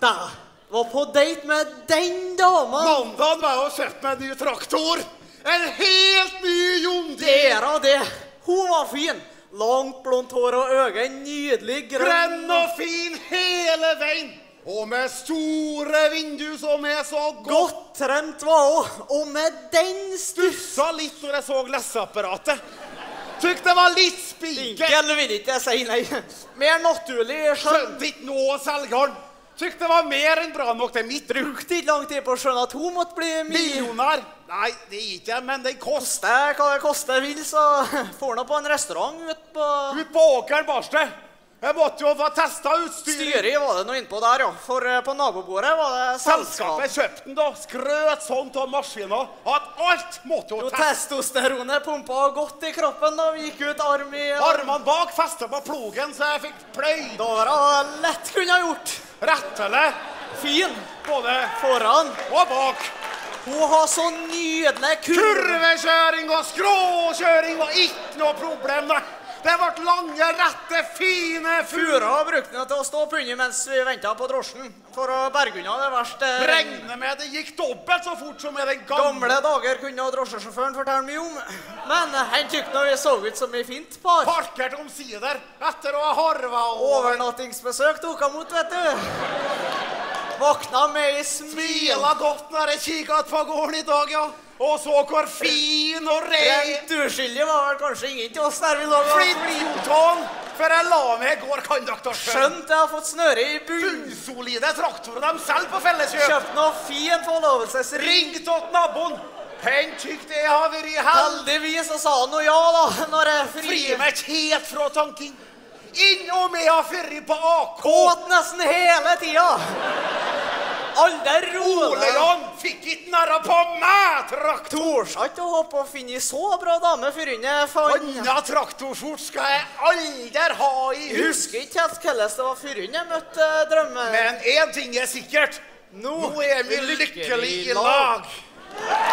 Da, var på date med den damen. Mandagen var jeg og kjøpt meg en ny traktor. En helt ny John Deere. Det era det. Hun var fin. Langt blondt hår og øyne, nydelig Grønn og fin hele veien. Og med store vinduer som er så godt trent var hun. Og med den stussa litt når jeg så leseapparatet. Tykk det var litt spiker. Spinkel vil ikke jeg si, nei. Mer naturlig. Skjønte ikke nå selgeren. Tykk det var mer enn bra nok til mitt. Brukte ikke lang tid på å skjønne at hun måtte bli millionær. Nei, det gikk jeg, men det koster hva det koster vil, så får nå på en restaurant ut på Åkeren Barste. Jeg måtte jo få testet utstyret. Styret var det noe innpå der, ja. For på nabobordet var det selskapet kjøpte den da. Skrøt sånt av maskiner. At alt måtte jo testes. Testosteronet pumpet godt i kroppen da vi gikk ut Armene bak festet på plogen, så jeg fikk pløy. Da var det lett kunne ha gjort. Rettelig. Fin. Både foran og bak. Hun har så nydelig kurvekjøring og skråkjøring var ikke noe problem der. Det ble lange, rette, fine Fura brukte den til å stå på under mens vi ventet på drosjen. For å berge unna det verste. Regner med det gikk dobbelt så fort som med den gamle dager kunne drosjesjåføren fortelle mye om. Men han tykte vi så ut som i fint par. Parkert omsider etter å ha harva overnattingsbesøk tok han mot, vet du. Vakna med i smila godt når jeg kikket på gården i dag, ja. Og så hvor fin og ren. Rent uskyldig var vel kanskje ingen til oss der vi lå. Flintjotån, for jeg la meg i går konduktorsjøen. Skjønt jeg har fått snøre i bunnsolide traktorer de selv på felleskjøp. Kjøpt noe fin forlovelsesring. Ringt åt naboen. Hen tykt det har vært i heldigvis, og sa han noe ja da, når jeg fri meg ikke helt fra tanken. Inn og med har fyrt på AK. Kåt nesten hele tida. Alle Ole Jan fikk ikke næra på meg, traktor. Torsa ikke å håpe å finne så bra dame for inne. Anna traktorskjort skal jeg aldri ha i hus. Husker ikke helt hvordan det var for inne møtte drømmer. Men en ting er sikkert. Nå er vi lykkelig i lag.